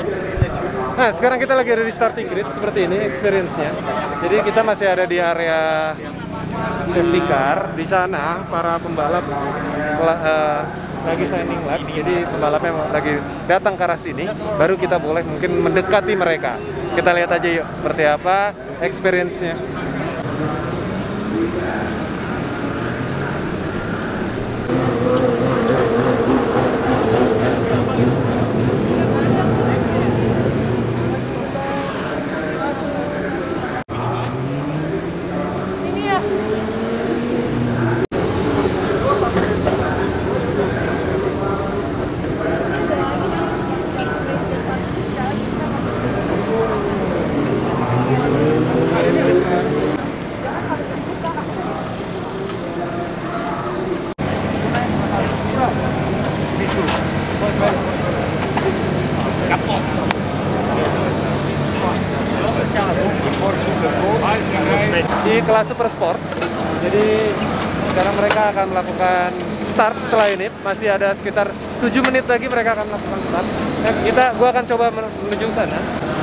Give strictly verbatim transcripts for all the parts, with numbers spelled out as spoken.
Nah, sekarang kita lagi ada di starting grid seperti ini experience-nya. Jadi kita masih ada di area safety car. Di sana para pembalap uh, lagi signing lap. Jadi pembalapnya lagi datang ke arah sini. Baru kita boleh mungkin mendekati mereka. Kita lihat aja yuk seperti apa experience-nya. Di kelas super sport, jadi sekarang mereka akan melakukan start setelah ini. Masih ada sekitar tujuh menit lagi mereka akan melakukan start. Nah, kita, gua akan coba menuju sana.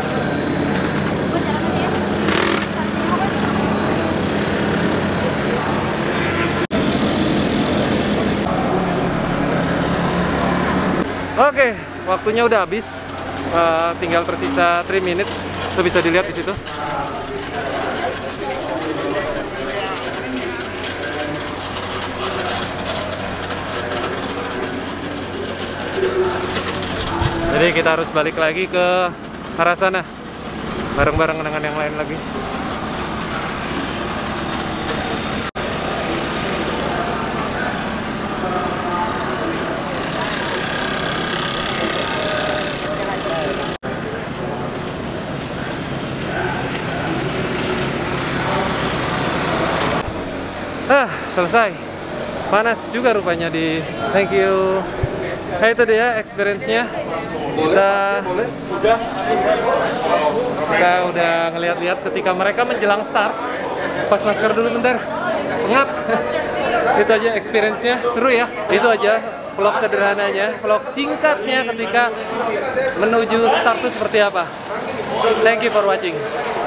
Oke, waktunya udah habis. Uh, tinggal tersisa tiga minutes. Itu bisa dilihat di situ. Jadi kita harus balik lagi ke arah sana bareng-bareng dengan yang lain lagi. Ah, selesai. Panas juga rupanya di. Thank you. Nah, itu dia experience-nya. Kita kita udah ngeliat-liat ketika mereka menjelang start. Pas masker dulu bentar. Ngap. Itu aja experience-nya. Seru ya. Itu aja vlog sederhananya, vlog singkatnya ketika menuju start itu seperti apa. Thank you for watching.